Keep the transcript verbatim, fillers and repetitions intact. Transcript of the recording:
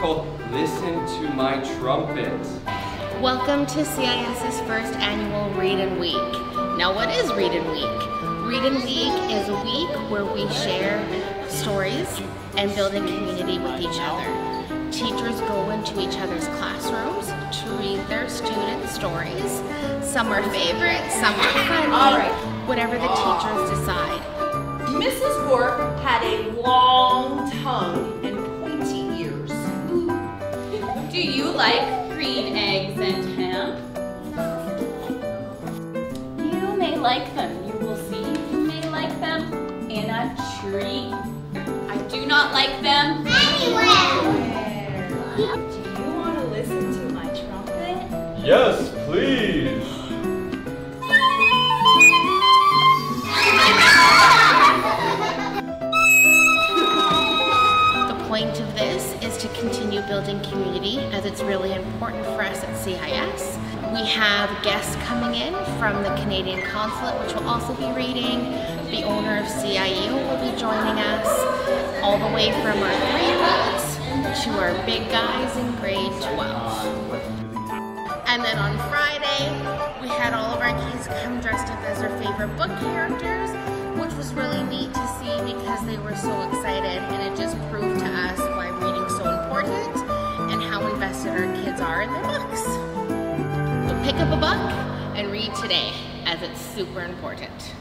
called Listen to My Trumpet. Welcome to C I S's first annual Readin' Week. Now what is Readin' Week? Readin' Week is a week where we share stories and build a community with each other. Teachers go into each other's classrooms to read their students' stories. Some are favorite, some are funny, All right. whatever the teachers decide. Missus Bork had a long tongue and pointy ears. Do you like green eggs and ham? You may like them, you will see. You may like them in a tree. I do not like them anywhere. Do you want to listen to my trumpet? Yes, please. The point of this is to continue building community, as it's really important for us at C I S. We have guests coming in from the Canadian Consulate, which will also be reading. The owner of C I U will be joining us, all the way from our three-year-olds to our big guys in grade twelve. And then on Friday, we had all of our kids come dressed up as their favorite book characters, which was really neat to see because they were so excited, and it just proved to us why reading's so important and how invested our kids are in their books. So pick up a book and read today, as it's super important.